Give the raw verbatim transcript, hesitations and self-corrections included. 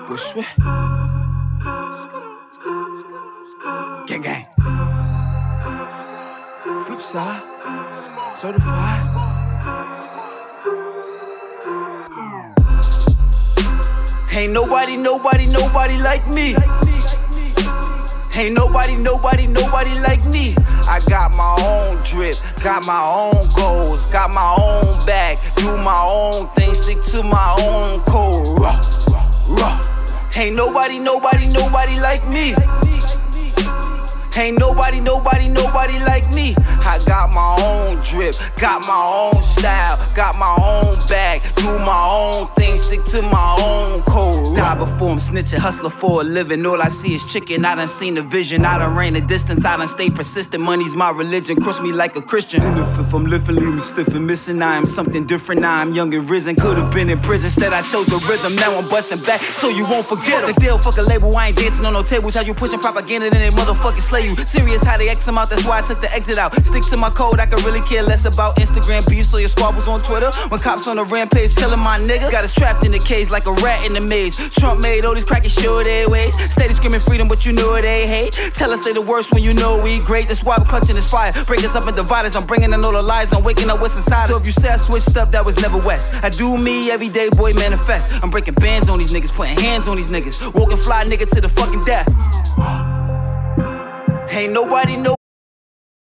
Bushwick. Gang gang. Flip side. Certified. Ain't nobody, nobody, nobody like me. Ain't nobody, nobody, nobody like me. I got my own drip, got my own goals, got my own bag, do my own thing, stick to my own code. Ruh, ruh. Ain't nobody, nobody, nobody like me. Ain't nobody, nobody, nobody like me. I got my own drip, got my own style, got my own bag, do my own thing, stick to my own code. Die before I'm snitching, hustler for a living. All I see is chicken, I done seen the vision. I done ran the distance, I done stay persistent. Money's my religion, crush me like a Christian. And if, if I'm lifting, leave me stiff and missing. I am something different, now I'm young and risen. Could've been in prison, instead I chose the rhythm. Now I'm busting back, so you won't forget em. The deal, fuck a label, I ain't dancing on no tables. How you pushing propaganda, then they motherfucking slay you. Serious how they X them out, that's why I took the exit out. Stick to my code, I could really care less about Instagram beef, so your squabbles on Twitter. When cops on the rampage killing my niggas, got us trapped in the cage like a rat in the maze. Trump made all these crackers show their ways. Steady screaming freedom, but you know they hate. Tell us say the worst when you know we great. That's why we're clutching this fire. Break us up and divide us. I'm bringing in all the lies. I'm waking up what's inside us. So if you say I switched up, that was never West. I do me every day, boy, manifest. I'm breaking bands on these niggas, putting hands on these niggas. Walking fly nigga to the fucking death. Ain't nobody, no